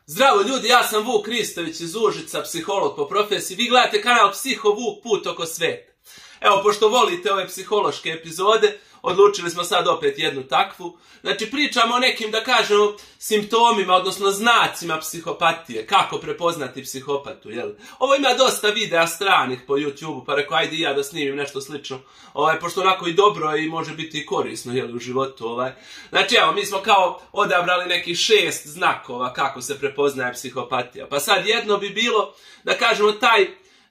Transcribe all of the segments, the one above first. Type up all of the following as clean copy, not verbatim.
Zdravo ljudi, ja sam Vuk Kristović iz Užica, psiholog po profesiji. Vi gledate kanal Psiho Vuk, put oko sveta. Evo, pošto volite ove psihološke epizode, odlučili smo sad opet jednu takvu. Znači, pričamo o nekim, da kažemo, simptomima, odnosno znacima psihopatije. Kako prepoznati psihopatu, jel? Ovo ima dosta videa stranih po YouTube-u, pa rekao, ajde i ja da snimim nešto slično. Pošto onako i dobro i može biti i korisno, jel, u životu, Znači, evo, mi smo kao odabrali nekih 6 znakova kako se prepoznaje psihopatija. Pa sad jedno bi bilo, da kažemo, taj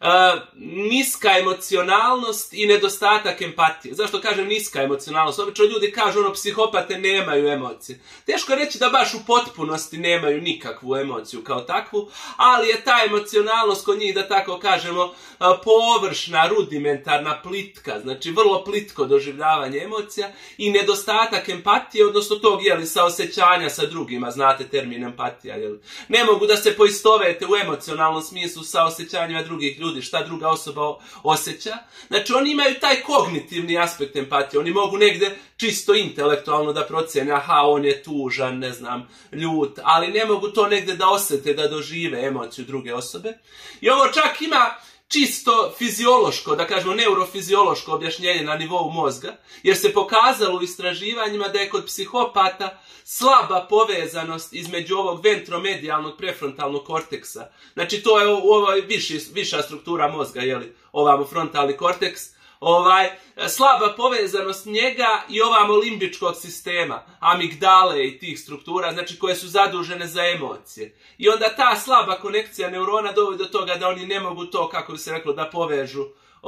niska emocionalnost i nedostatak empatije. Zašto kažem niska emocionalnost? Obično ljudi kažu psihopate nemaju emocije. Teško reći da baš u potpunosti nemaju nikakvu emociju kao takvu, ali je ta emocionalnost kod njih, da tako kažemo, površna, rudimentarna, plitka, znači vrlo plitko doživljavanje emocija i nedostatak empatije, odnosno tog saosećanja sa drugima, znate termin empatija, ne mogu da se poistovete u emocionalnom smislu sa osjećanjima drugih ljudi, šta druga osoba osjeća. Znači, oni imaju taj kognitivni aspekt empatije. Oni mogu negde čisto intelektualno da procene, aha, on je tužan, ne znam, ljut, ali ne mogu to negde da osjete, da dožive emociju druge osobe. I ovo čak ima čisto fiziološko, da kažemo neurofiziološko objašnjenje na nivou mozga, jer se pokazalo u istraživanjima da je kod psihopata slaba povezanost između ovog ventromedijalnog prefrontalnog korteksa. Znači, to je viša struktura mozga, ovamo frontalni korteks, slaba povezanost njega i ovamo limbičkog sistema, amigdale i tih struktura, znači koje su zadužene za emocije. I onda ta slaba konekcija neurona dovodi do toga da oni ne mogu to, kako bi se reklo, da povežu,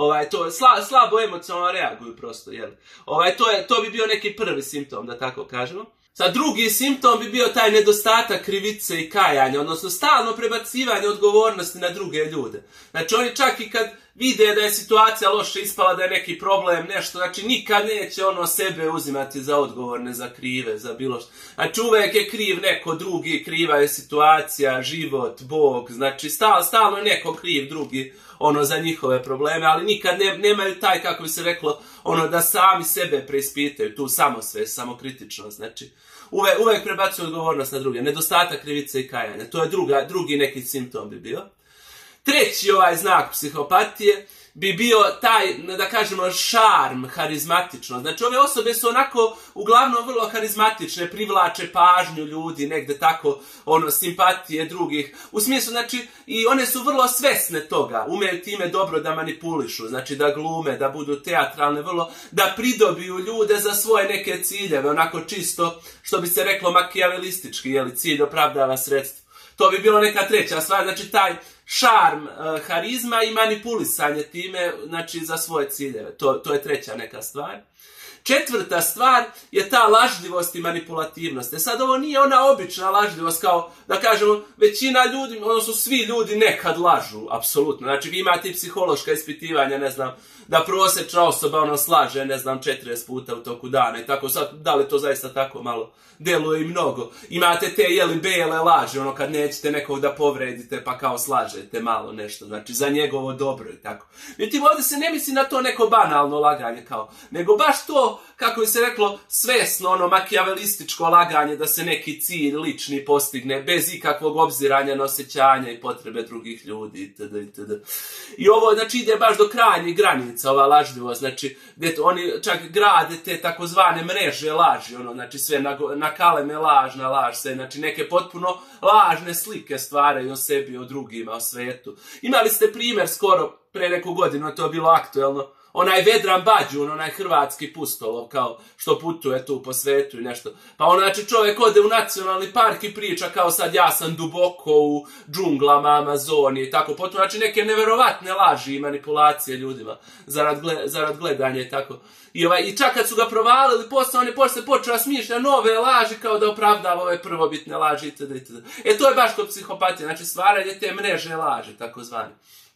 slabo emocionalno reaguju prosto, to bi bio neki prvi simptom, da tako kažemo. Sad, drugi simptom bi bio taj nedostatak krivice i kajanja, odnosno stalno prebacivanje odgovornosti na druge ljude. Znači, oni čak i kad vide da je situacija loše ispala, da je neki problem, nešto, znači nikad neće sebe uzimati za odgovorne, za krive, za bilo što. Znači, uvek je kriv neko drugi, kriva je situacija, život, Bog, znači stalno je neko kriv drugi, za njihove probleme, ali nikad nemaju taj, kako bi se reklo, da sami sebe preispitaju, tu samosvest, samokritičnost, znači uvek prebacuju odgovornost na druge, nedostatak krivice i kajanja, to je drugi neki simptom bi bio. Treći znak psihopatije bi bio taj, da kažemo, šarm, harizmatičnost. Znači, ove osobe su onako uglavnom vrlo harizmatične, privlače pažnju ljudi, negde tako, simpatije drugih. U smislu, znači, i one su vrlo svesne toga, umeju time dobro da manipulišu, znači da glume, da budu teatralne, vrlo, da pridobiju ljude za svoje neke ciljeve, onako čisto, što bi se reklo, makijavelistički, cilj opravdava sredstvo. To bi bilo neka treća stvar, znači taj šarm, harizma i manipulisanje time, znači za svoje ciljeve. To je treća neka stvar. Četvrta stvar je ta lažljivost i manipulativnost. Sad ovo nije ona obična lažljivost kao, da kažemo, većina ljudi, odnosno svi ljudi nekad lažu, apsolutno. Znači, vi imate i psihološka ispitivanja, ne znam, da prosječna osoba slaže, ne znam, 40 puta u toku dana i tako. Sad, da li to zaista tako malo deluje i mnogo. Imate te, bele laži, kad nećete nekog da povredite, pa kao slažete malo nešto, znači, za njegovo dobro i tako. Međutim, ovdje se ne misli na to neko banalno laganje kao, nego baš to, kako bi se reklo, svesno, makijavelističko laganje da se neki cilj lični postigne, bez ikakvog obziranja na osjećanja i potrebe drugih ljudi, itd. itd. I ovo, znači, ide baš do krajnjih granica, ova lažljivost, znači, gdje oni čak grade te takozvane mreže laži, znači, sve nakaleme lažna laž, sve, znači, neke potpuno lažne slike stvaraju o sebi, o drugima, o svetu. Imali ste primjer skoro pre neku godinu, to je bilo aktuelno, onaj Vedran Bađun, onaj hrvatski pustolov, kao što putuje tu po svetu i nešto. Pa znači čovjek ode u nacionalni park i priča kao sad ja sam duboko u džunglama Amazonije i tako. Potom znači neke neverovatne laži i manipulacije ljudima zarad gledanja i tako. I čak kad su ga provalili, on je posle počeo smišlja nove laži kao da opravdava ove prvobitne laži itd. To je baš kod psihopatije, znači stvaranje te mreže laži, takozvane.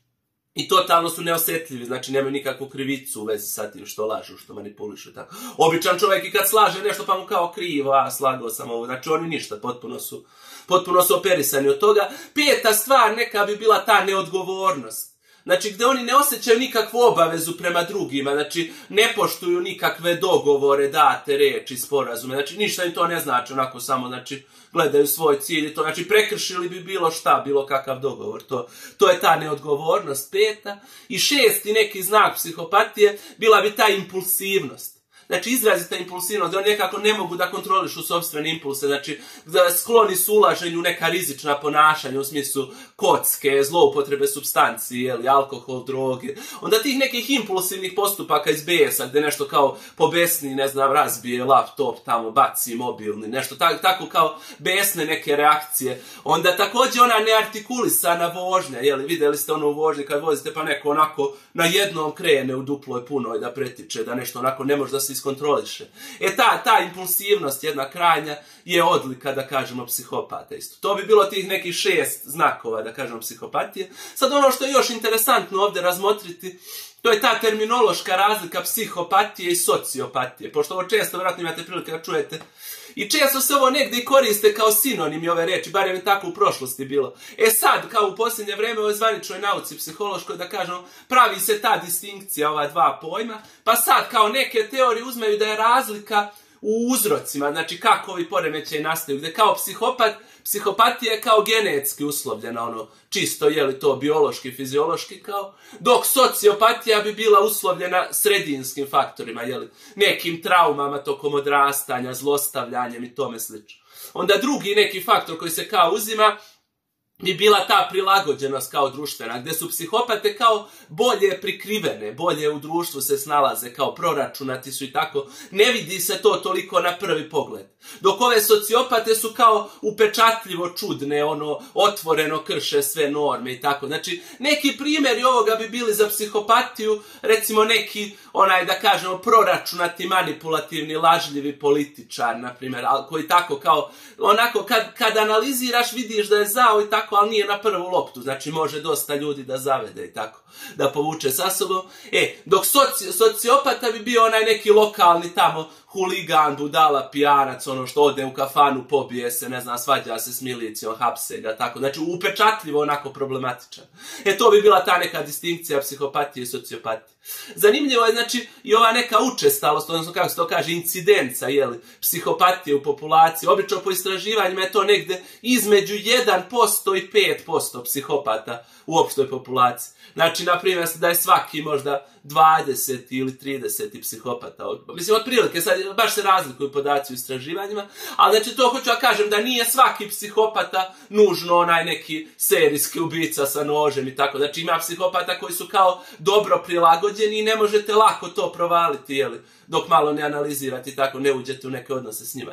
I totalno su neosjetljivi, znači nemaju nikakvu krivicu u vezi sa tim što lažu, što manipulišu. Tako. Običan čovjek i kad slaže nešto pa mu kao krivo, slagao sam ovo, znači oni ništa, potpuno su operisani od toga. Peta stvar neka bi bila ta neodgovornost. znači gdje oni ne osjećaju nikakvu obavezu prema drugima, znači ne poštuju nikakve dogovore, date reči, sporazume, znači ništa im to ne znači, onako samo, znači gledaju svoj cilj i to, znači prekršili bi bilo šta, bilo kakav dogovor, to je ta neodgovornost, 5. I 6. neki znak psihopatije bila bi ta impulsivnost. Znači, izrazita impulsivnost, da oni nekako ne mogu da kontrolišu sopstvene impulse, znači, skloni su ulaženju neka rizična ponašanja u smislu kocke, zloupotrebe supstancije, alkohol, droge. Onda tih nekih impulsivnih postupaka iz besa, gde nešto kao pobesni, ne znam, razbije laptop tamo, baci mobilni, nešto tako kao besne neke reakcije. Onda također ona neartikulisana vožnja, vidjeli ste ono u vožnji kad vozite pa neko onako na jednom krene u duploj punoj da pretiče, da nešto onako ne može da se iskontroliše. Ta impulsivnost jedna krajnja je odlika, da kažemo, psihopata isto. To bi bilo tih nekih 6 znakova, da kažemo, psihopatije. Sad ono što je još interesantno ovdje razmotriti, to je ta terminološka razlika psihopatije i sociopatije, pošto ovo često, vjerojatno imate prilike da čujete, i često se ovo negdje i koriste kao sinonimi ove reči, barem je tako u prošlosti bilo. Sad, kao u posljednje vrijeme u zvaničnoj nauci psihološkoj, da kažemo, pravi se ta distinkcija, ova dva pojma, pa sad kao neke teorije uzmeju da je razlika u uzrocima, znači kako ovi poremećaji nastaju, gdje kao psihopatija je kao genetski uslovljena, ono, čisto, je li to biološki, fiziološki, kao, dok sociopatija bi bila uslovljena sredinskim faktorima, je li, nekim traumama tokom odrastanja, zlostavljanjem i tome slično. Onda drugi neki faktor koji se kao uzima bi bila ta prilagođenost kao društvena, gdje su psihopate kao bolje prikrivene, bolje u društvu se snalaze, kao proračunati su i tako, ne vidi se to toliko na prvi pogled. Dok ove sociopate su kao upečatljivo čudne, ono, otvoreno krše sve norme i tako. Znači, neki primjeri ovoga bi bili za psihopatiju, recimo neki, da kažemo, proračunati, manipulativni, lažljivi političar, na primjer, koji tako kao, onako, kad analiziraš, vidiš da je zao i tako, ali nije na prvu loptu, znači može dosta ljudi da zavede i tako, da povuče sa sobom. Dok sociopata bi bio onaj neki lokalni tamo huligan, budala, pijanac, ono što ode u kafanu, pobije se, ne znam, svađa se s milicijom, hapse ga, tako, znači upečatljivo onako problematičan. To bi bila ta neka distinkcija psihopatije i sociopatije. Zanimljivo je, znači, i ova neka učestalost, odnosno kako se to kaže, incidenca, psihopatije u populaciji. Obično po istraživanjima je to negde između 1% i 5% psihopata u opštoj populaciji. Znači, na primjer, da je svaki možda 20 ili 30 psihopata. Mislim, otprilike, sad baš se razlikuju podaci u istraživanjima, ali znači to hoću da kažem da nije svaki psihopata nužno onaj neki serijski ubica sa nožem i tako. Znači, ima psihopata koji su kao dobro prilagođeni i ne možete lako to provaliti, dok malo ne analizirate i tako, ne uđete u neke odnose s njima,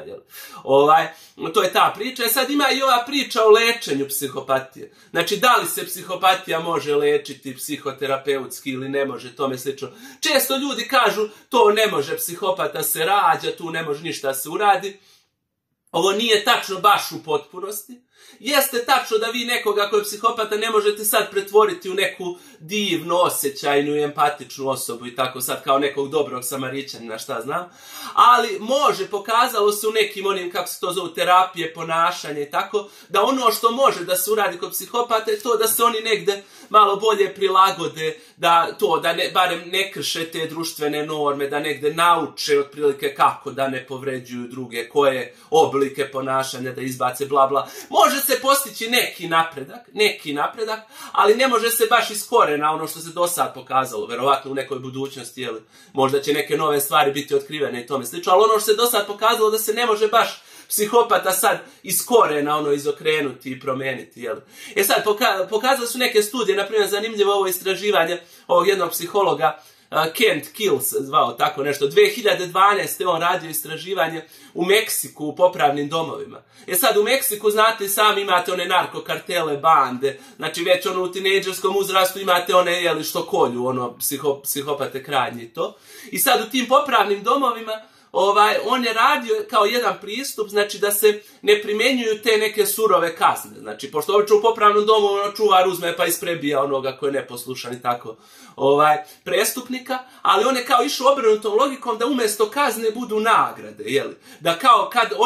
to je ta priča. Sad ima i ova priča o lečenju psihopatije. Znači, da li se psihopatija može lečiti psihoterapeutski ili ne može, tome slično. Često ljudi kažu, to ne može, psihopata se rađa, tu ne može ništa se uradi. Ovo nije tačno baš u potpunosti. Jeste tačno da vi nekoga koji je psihopata ne možete sad pretvoriti u neku divnu, osjećajnu i empatičnu osobu i tako sad kao nekog dobrog Samarićanina, šta znam. Ali može, pokazalo se u nekim onim, kako se to zovu, terapije, ponašanja i tako, da ono što može da se uradi kod psihopata je to da se oni negde malo bolje prilagode, da barem ne krše te društvene norme, da negde nauče otprilike kako da ne povređuju druge, koje oblike ponašanja da izbace, bla bla. Može se postići neki napredak, ali ne može se baš iz korena ono što se do sad pokazalo, verovatno u nekoj budućnosti, možda će neke nove stvari biti otkrivene i tome slično, ali ono što se do sad pokazalo da se ne može baš psihopata sad iz korena izokrenuti i promeniti, sad, pokazali su neke studije, na primjer, zanimljivo ovo istraživanje ovog jednog psihologa, Kent Kills zvao tako nešto. 2012. on radio istraživanje u Meksiku u popravnim domovima. Sad u Meksiku, znate, sami imate one narkokartele, bande, znači već u tinejdžerskom uzrastu imate one što kolju, psihopate krajnje i to. I sad u tim popravnim domovima on je radio kao jedan pristup, znači da se ne primjenjuju te neke surove kazne. Znači, pošto obično u popravnom domu čuvar uzme pa isprebija onoga koji je neposlušan i tako prestupnika, ali on je kao išao obrnutom logikom da umjesto kazne budu nagrade, Da kao kad oni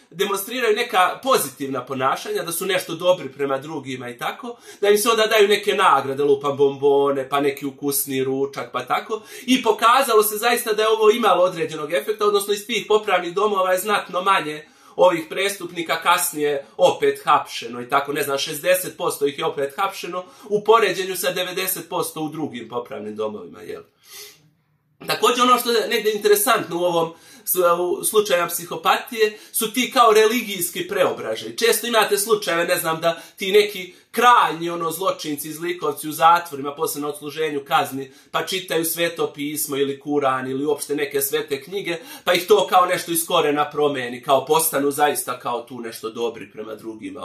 demonstriraju neka pozitivna ponašanja, da su nešto dobri prema drugima i tako, da im se onda daju neke nagrade, lupa bombone, pa neki ukusni ručak, pa tako. I pokazalo se zaista da je ovo imalo određenog efekta, odnosno iz tih popravnih domova je znatno manje ovih prestupnika kasnije opet hapšeno i tako, ne znam, 60% ih je opet hapšeno u poređenju sa 90% u drugim popravnim domovima, jel? Također ono što je negdje interesantno u ovom slučaju psihopatije su ti kao religijski preobražaji. Često imate slučajeve, ne znam, da ti neki krajnji zločinci, zlikovci u zatvorima, posebno odsluženju kazni, pa čitaju Sveto pismo ili Kuran ili uopšte neke svete knjige, pa ih to kao nešto iz korena promeni, kao postanu zaista kao tu nešto dobri prema drugima,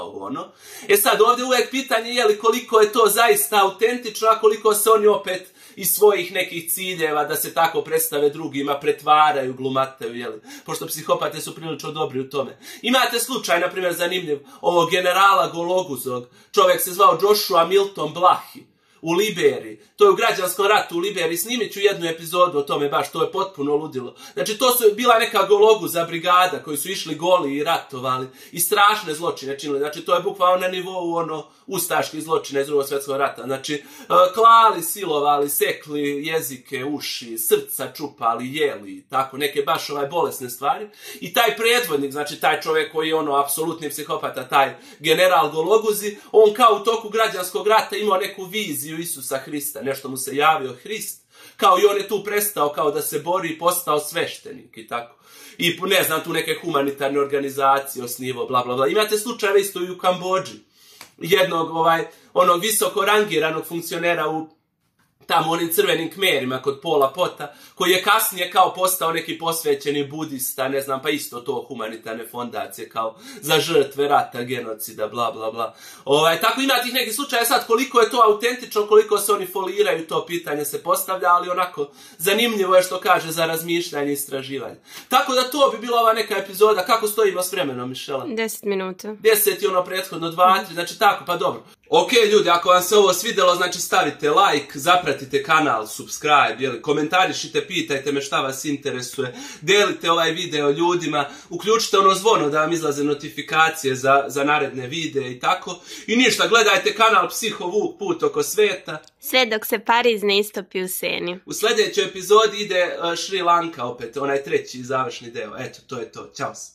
E sad, ovdje uvijek pitanje je li koliko je to zaista autentično, a koliko se oni opet iz svojih nekih ciljeva da se tako predstave drugima, pretvaraju, glumataju, jeli? Pošto psihopate su prilično dobri u tome. Imate slučaj, na primjer, zanimljiv, ovog generala Gologuzog, čovjek se zvao Joshua Milton Blahi, u Liberiji. To je u građanskom ratu u Liberiji. Snimit ću jednu epizodu o tome baš, to je potpuno ludilo. Znači, to su bila neka Gologuza brigada koji su išli goli i ratovali i strašne zločine činili. Znači, to je bukvalno na nivou ustaških zločina iz Drugog svjetskog rata. Znači, klali, silovali, sekli jezike, uši, srca čupali, jeli, tako, neke baš bolesne stvari. I taj predvodnik, znači taj čovjek koji je apsolutni psihopata, taj general Gologuzi, on kao u toku građanskog rata imao neku viziju Isusa Hrista, nešto mu se javio Hrist, kao i on je tu prestao kao da se bori i postao sveštenik i tako. I ne znam, tu neke humanitarne organizacije osnivo, bla bla bla. Imate slučajeve isto i u Kambodži. Jednog onog visoko rangiranog funkcionera u tamo onim crvenim kmerima kod Pola Pota, koji je kasnije kao postao neki posvećeni budista, ne znam, pa isto to humanitarne fondacije kao za žrtve rata, genocida, bla bla bla. Tako ima tih nekih slučaja, sad koliko je to autentično, koliko se oni foliraju, to pitanje se postavlja, ali onako zanimljivo je što kaže za razmišljanje i istraživanje. Tako da to bi bila ova neka epizoda. Kako stojimo s vremenom, Mišela? 10 minuta. 10 i prethodno 2, 3, znači tako, pa dobro. Ok, ljudi, ako vam se ovo svidjelo, znači stavite like, zapratite kanal, subscribe, komentarišite, pitajte me šta vas interesuje, delite ovaj video ljudima, uključite zvono da vam izlaze notifikacije za naredne videe i tako. I ništa, gledajte kanal Psiho Vuk, put oko sveta. Sve dok se Pariz ne istopi u Seni. U sljedećoj epizodi ide Šri Lanka opet, onaj treći završni deo. Eto, to je to. Ćao.